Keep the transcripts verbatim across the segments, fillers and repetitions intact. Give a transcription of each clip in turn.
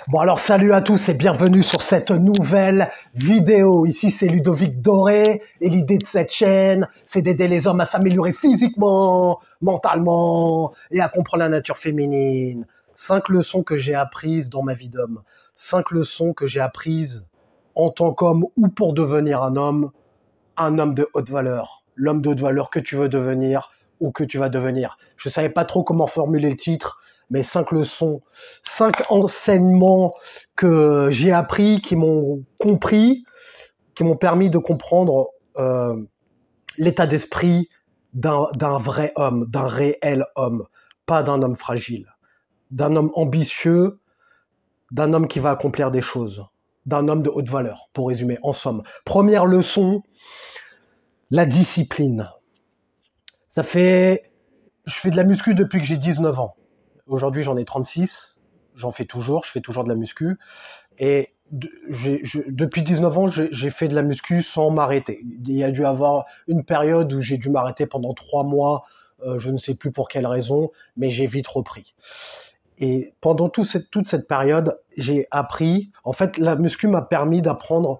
Bon alors salut à tous et bienvenue sur cette nouvelle vidéo. Ici c'est Ludovic Doré et l'idée de cette chaîne c'est d'aider les hommes à s'améliorer physiquement, mentalement et à comprendre la nature féminine. Cinq leçons que j'ai apprises dans ma vie d'homme. Cinq leçons que j'ai apprises en tant qu'homme ou pour devenir un homme, un homme de haute valeur. L'homme de haute valeur que tu veux devenir ou que tu vas devenir. Je savais pas trop comment formuler le titre. Mes cinq leçons, cinq enseignements que j'ai appris, qui m'ont compris, qui m'ont permis de comprendre euh, l'état d'esprit d'un d'un vrai homme, d'un réel homme, pas d'un homme fragile, d'un homme ambitieux, d'un homme qui va accomplir des choses, d'un homme de haute valeur, pour résumer, en somme. Première leçon, la discipline. Ça fait... Je fais de la muscu depuis que j'ai dix-neuf ans. Aujourd'hui, j'en ai trente-six. J'en fais toujours. Je fais toujours de la muscu. Et de, j'ai, je, depuis dix-neuf ans, j'ai, j'ai fait de la muscu sans m'arrêter. Il y a dû avoir une période où j'ai dû m'arrêter pendant trois mois. Euh, je ne sais plus pour quelle raison, mais j'ai vite repris. Et pendant tout cette, toute cette période, j'ai appris... En fait, la muscu m'a permis d'apprendre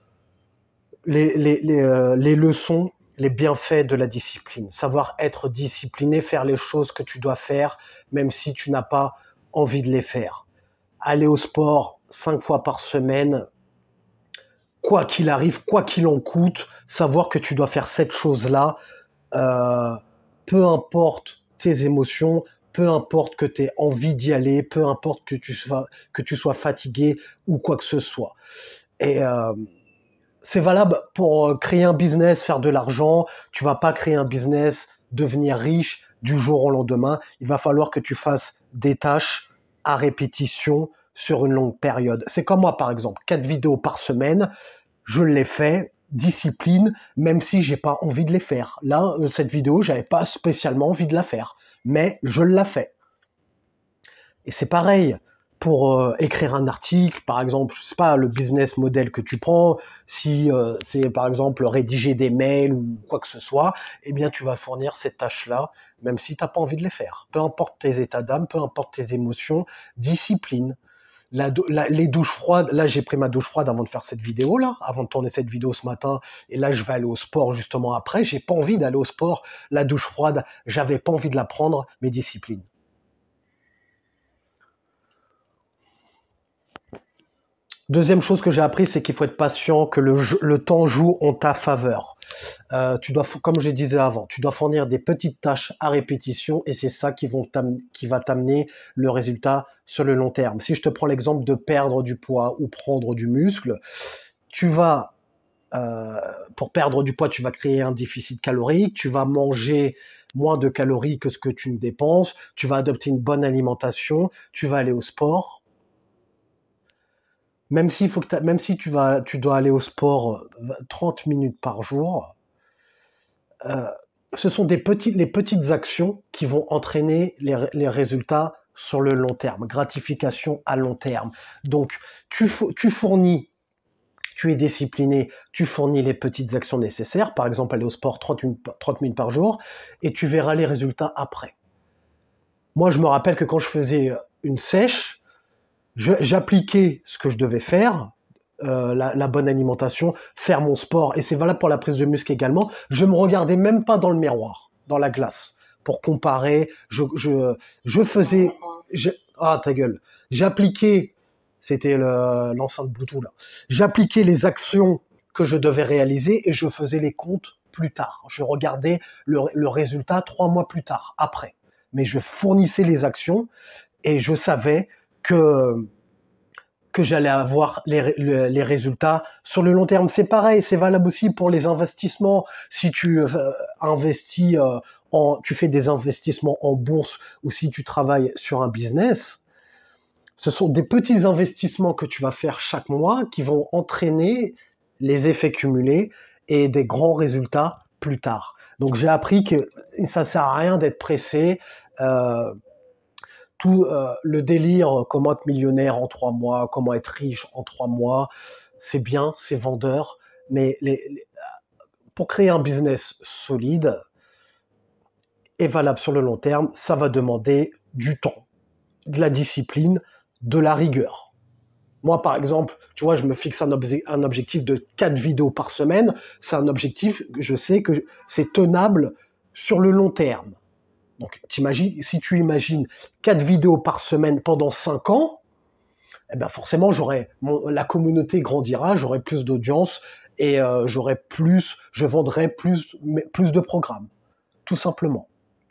les, les, les, euh, les leçons, les bienfaits de la discipline. Savoir être discipliné, faire les choses que tu dois faire, même si tu n'as pas envie de les faire. Aller au sport cinq fois par semaine, quoi qu'il arrive, quoi qu'il en coûte, savoir que tu dois faire cette chose-là, euh, peu importe tes émotions, peu importe que tu aies envie d'y aller, peu importe que tu sois, que tu sois fatigué ou quoi que ce soit. Et euh, c'est valable pour créer un business, faire de l'argent. Tu vas pas créer un business, devenir riche du jour au lendemain. Il va falloir que tu fasses des tâches à répétition sur une longue période. C'est comme moi, par exemple, quatre vidéos par semaine, je l'ai fait, discipline, même si j'ai pas envie de les faire. Là, cette vidéo, j'avais pas spécialement envie de la faire, mais je l'ai fait. Et c'est pareil pour euh, écrire un article, par exemple, je sais pas, le business model que tu prends, si euh, c'est par exemple rédiger des mails ou quoi que ce soit, eh bien tu vas fournir ces tâches-là, même si tu n'as pas envie de les faire. Peu importe tes états d'âme, peu importe tes émotions, discipline. La, la, les douches froides, là j'ai pris ma douche froide avant de faire cette vidéo là, avant de tourner cette vidéo ce matin, et là je vais aller au sport justement après, j'ai pas envie d'aller au sport, la douche froide, j'avais pas envie de la prendre, mais discipline. Deuxième chose que j'ai appris, c'est qu'il faut être patient, que le, le temps joue en ta faveur. Euh, tu dois, comme je disais avant, tu dois fournir des petites tâches à répétition et c'est ça qui, vont qui va t'amener le résultat sur le long terme. Si je te prends l'exemple de perdre du poids ou prendre du muscle, tu vas, euh, pour perdre du poids, tu vas créer un déficit calorique, tu vas manger moins de calories que ce que tu ne dépenses, tu vas adopter une bonne alimentation, tu vas aller au sport. Même si, faut que même si tu, vas, tu dois aller au sport trente minutes par jour, euh, ce sont des petits, les petites actions qui vont entraîner les, les résultats sur le long terme, gratification à long terme. Donc, tu, tu fournis, tu es discipliné, tu fournis les petites actions nécessaires, par exemple aller au sport trente minutes par jour, et tu verras les résultats après. Moi, je me rappelle que quand je faisais une sèche, Je, j'appliquais ce que je devais faire, euh, la, la bonne alimentation, faire mon sport, et c'est valable pour la prise de muscle également. Je me regardais même pas dans le miroir, dans la glace, pour comparer. Je, je, je faisais, je, ah ta gueule, j'appliquais, c'était le, l'enceinte Bluetooth là. J'appliquais les actions que je devais réaliser et je faisais les comptes plus tard. Je regardais le, le résultat trois mois plus tard, après. Mais je fournissais les actions et je savais que, que j'allais avoir les, les, les résultats sur le long terme. C'est pareil, c'est valable aussi pour les investissements. Si tu euh, investis, euh, en, tu fais des investissements en bourse ou si tu travailles sur un business, ce sont des petits investissements que tu vas faire chaque mois qui vont entraîner les effets cumulés et des grands résultats plus tard. Donc j'ai appris que ça sert à rien d'être pressé. Euh, Tout euh, le délire, comment être millionnaire en trois mois, comment être riche en trois mois, c'est bien, c'est vendeur, mais les, les, pour créer un business solide et valable sur le long terme, ça va demander du temps, de la discipline, de la rigueur. Moi, par exemple, tu vois, je me fixe un, obje- un objectif de quatre vidéos par semaine. C'est un objectif, je sais que c'est tenable sur le long terme. Donc, t'imagines, si tu imagines quatre vidéos par semaine pendant cinq ans, eh ben forcément, j'aurai mon- la communauté grandira, j'aurai plus d'audience et euh, j'aurai plus, je vendrai plus, mais- plus de programmes, tout simplement.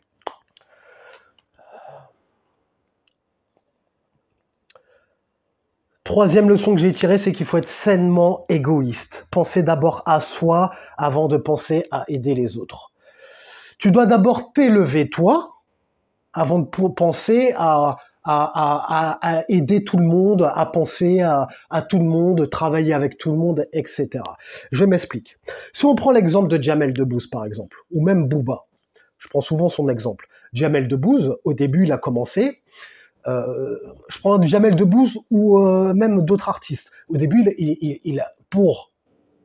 Troisième leçon que j'ai tirée, c'est qu'il faut être sainement égoïste. Penser d'abord à soi avant de penser à aider les autres. Tu dois d'abord t'élever toi avant de penser à, à, à, à aider tout le monde, à penser à, à tout le monde, travailler avec tout le monde, et cetera. Je m'explique. Si on prend l'exemple de Jamel Debbouze, par exemple, ou même Booba, je prends souvent son exemple. Jamel Debbouze, au début, il a commencé, euh, je prends Jamel Debbouze ou euh, même d'autres artistes. Au début, il, il, il a, pour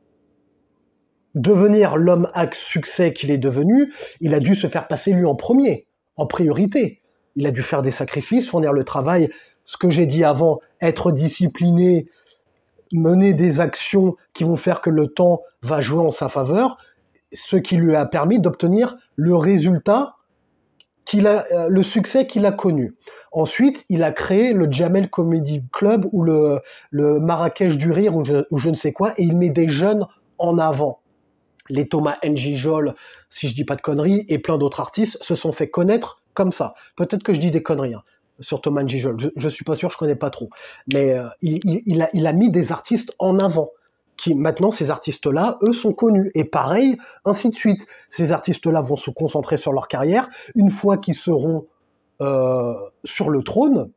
devenir l'homme à succès qu'il est devenu, il a dû se faire passer lui en premier, en priorité. Il a dû faire des sacrifices, fournir le travail, ce que j'ai dit avant, être discipliné, mener des actions qui vont faire que le temps va jouer en sa faveur, ce qui lui a permis d'obtenir le résultat qu'il a, euh, le succès qu'il a connu. Ensuite, il a créé le Jamel Comedy Club ou le, le Marrakech du Rire ou je, ou je ne sais quoi, et il met des jeunes en avant. Les Thomas Njijol, si je dis pas de conneries, et plein d'autres artistes se sont fait connaître comme ça. Peut-être que je dis des conneries hein, sur Thomas Njijol, je, je suis pas sûr, je connais pas trop. Mais euh, il, il, il, a, il a mis des artistes en avant. Qui maintenant, ces artistes-là, eux, sont connus. Et pareil, ainsi de suite. Ces artistes-là vont se concentrer sur leur carrière. Une fois qu'ils seront euh, sur le trône,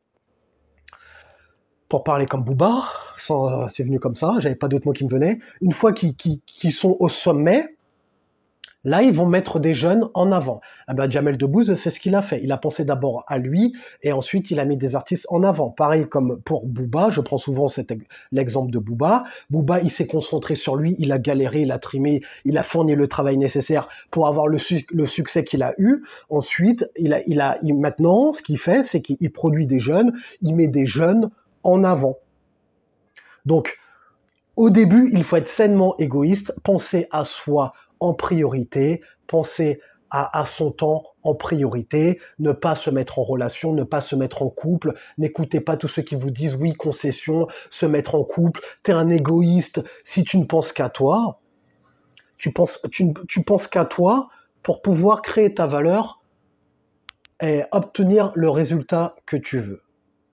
pour parler comme Booba, sans, c'est venu comme ça, j'avais pas d'autres mots qui me venaient. Une fois qu'ils, qu'ils, qu'ils sont au sommet, là, ils vont mettre des jeunes en avant. Eh ben, Jamel Debbouze, c'est ce qu'il a fait. Il a pensé d'abord à lui, et ensuite, il a mis des artistes en avant. Pareil comme pour Booba, je prends souvent cet, l'exemple de Booba. Booba, il s'est concentré sur lui, il a galéré, il a trimé, il a fourni le travail nécessaire pour avoir le, su- le succès qu'il a eu. Ensuite, il a, il a, il, maintenant, ce qu'il fait, c'est qu'il produit des jeunes, il met des jeunes en avant. Donc, au début, il faut être sainement égoïste, penser à soi en priorité, penser à, à son temps en priorité, ne pas se mettre en relation, ne pas se mettre en couple, n'écoutez pas tous ceux qui vous disent oui, concession, se mettre en couple, t'es un égoïste si tu ne penses qu'à toi, tu penses, tu, tu penses qu'à toi pour pouvoir créer ta valeur et obtenir le résultat que tu veux.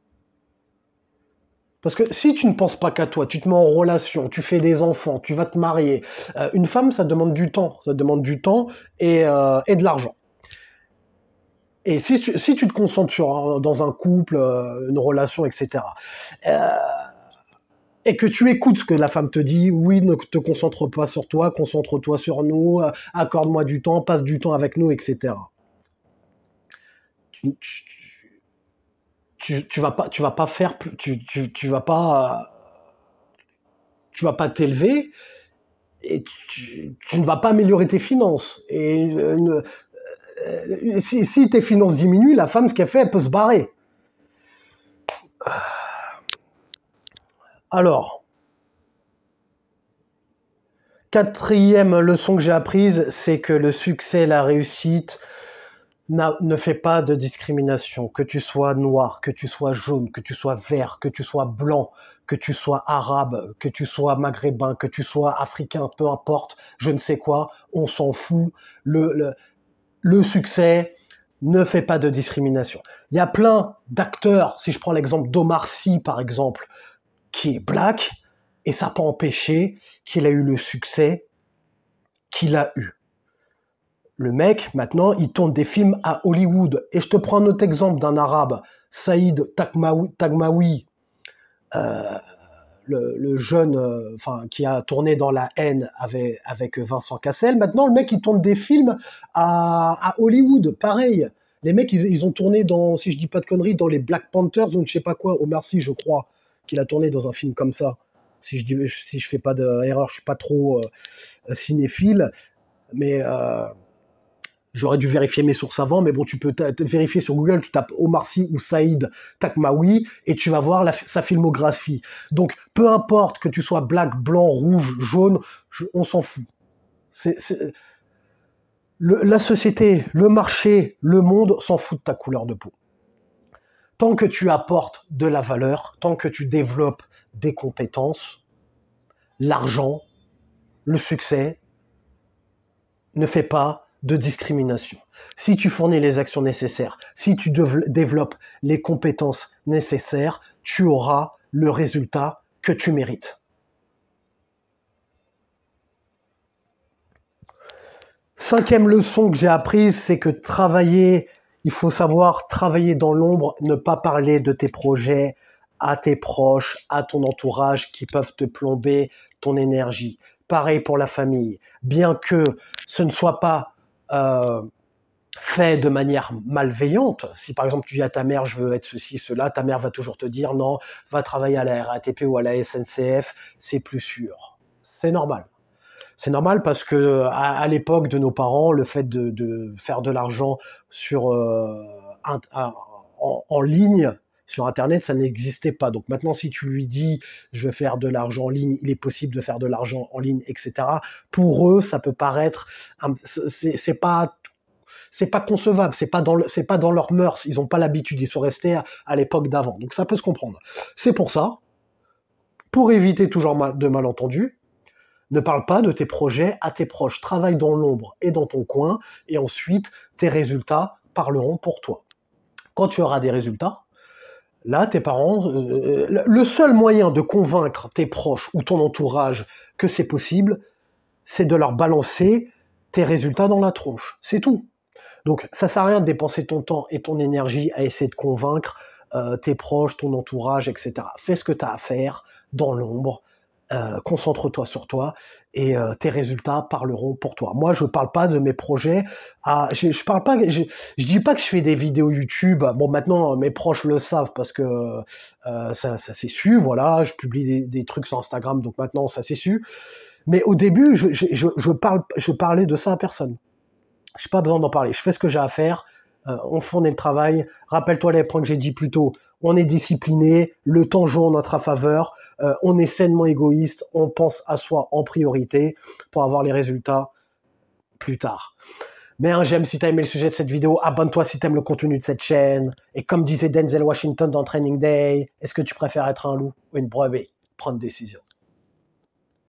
Parce que si tu ne penses pas qu'à toi, tu te mets en relation, tu fais des enfants, tu vas te marier, euh, une femme, ça demande du temps, ça demande du temps et, euh, et de l'argent. Et si tu, si tu te concentres sur, dans un couple, euh, une relation, et cetera, euh, et que tu écoutes ce que la femme te dit, oui, ne te concentre pas sur toi, concentre-toi sur nous, euh, accorde-moi du temps, passe du temps avec nous, et cetera. Tu, tu, tu, tu vas pas, tu vas pas faire, tu, tu, tu vas pas, tu vas pas t'élever et tu, tu ne vas pas améliorer tes finances. Et euh, euh, si, si tes finances diminuent, la femme, ce qu'elle fait, elle peut se barrer. Alors, quatrième leçon que j'ai apprise, c'est que le succès, la réussite ne fait pas de discrimination. Que tu sois noir, que tu sois jaune, que tu sois vert, que tu sois blanc, que tu sois arabe, que tu sois maghrébin, que tu sois africain, peu importe, je ne sais quoi, on s'en fout. Le, le, le succès ne fait pas de discrimination. Il y a plein d'acteurs, si je prends l'exemple d'Omar Sy par exemple, qui est black, et ça n'a pas empêché qu'il a eu le succès qu'il a eu. Le mec, maintenant, il tourne des films à Hollywood. Et je te prends un autre exemple d'un arabe, Saïd Tagmaoui, Tagmaoui euh, le, le jeune euh, enfin, qui a tourné dans La Haine avec, avec Vincent Cassel. Maintenant, le mec, il tourne des films à, à Hollywood, pareil. Les mecs, ils, ils ont tourné dans, si je dis pas de conneries, dans les Black Panthers ou je sais pas quoi, Omar Sy, je crois, qu'il a tourné dans un film comme ça. Si je dis, si je fais pas d'erreur, je suis pas trop euh, cinéphile, mais... Euh, J'aurais dû vérifier mes sources avant, mais bon, tu peux vérifier sur Google, tu tapes Omar Sy ou Saïd Takmaoui et tu vas voir la, sa filmographie. Donc, peu importe que tu sois black, blanc, rouge, jaune, je, on s'en fout. C'est, c'est... Le, la société, le marché, le monde s'en fout de ta couleur de peau. Tant que tu apportes de la valeur, tant que tu développes des compétences, l'argent, le succès ne fait pas de discrimination. Si tu fournis les actions nécessaires, si tu développes les compétences nécessaires, tu auras le résultat que tu mérites. Cinquième leçon que j'ai apprise, c'est que travailler, il faut savoir travailler dans l'ombre, ne pas parler de tes projets à tes proches, à ton entourage qui peuvent te plomber ton énergie. Pareil pour la famille. Bien que ce ne soit pas euh, fait de manière malveillante, si par exemple tu dis à ta mère je veux être ceci, cela, ta mère va toujours te dire non, va travailler à la R A T P ou à la S N C F, c'est plus sûr. C'est normal. C'est normal parce que à, à l'époque de nos parents, le fait de, de faire de l'argent sur euh, un, un, en, en ligne, sur Internet, ça n'existait pas. Donc maintenant, si tu lui dis je vais faire de l'argent en ligne, il est possible de faire de l'argent en ligne, et cetera. Pour eux, ça peut paraître, c'est, c'est pas, c'est pas concevable, c'est pas dans le, c'est pas dans leurs mœurs. Ils n'ont pas l'habitude, ils sont restés à, à l'époque d'avant. Donc ça peut se comprendre. C'est pour ça, pour éviter toujours de malentendus, ne parle pas de tes projets à tes proches. Travaille dans l'ombre et dans ton coin, et ensuite tes résultats parleront pour toi. Quand tu auras des résultats, là, tes parents, euh, le seul moyen de convaincre tes proches ou ton entourage que c'est possible, c'est de leur balancer tes résultats dans la tronche. C'est tout. Donc, ça sert à rien de dépenser ton temps et ton énergie à essayer de convaincre euh, tes proches, ton entourage, et cetera. Fais ce que tu as à faire dans l'ombre. Euh, concentre-toi sur toi et euh, tes résultats parleront pour toi. Moi, je parle pas de mes projets. À, je, je parle pas. Je, je dis pas que je fais des vidéos YouTube. Bon, maintenant mes proches le savent parce que euh, ça, ça s'est su. Voilà, je publie des, des trucs sur Instagram, donc maintenant ça s'est su. Mais au début, je, je, je, je parle, je parlais de ça à personne. J'ai pas besoin d'en parler. Je fais ce que j'ai à faire. Euh, on fournit le travail. Rappelle-toi les points que j'ai dit plus tôt. On est discipliné, le temps joue en notre faveur, euh, on est sainement égoïste, on pense à soi en priorité pour avoir les résultats plus tard. Mets un j'aime si tu as aimé le sujet de cette vidéo, abonne-toi si tu aimes le contenu de cette chaîne. Et comme disait Denzel Washington dans Training Day, est-ce que tu préfères être un loup ou une brebis? Prends une décision.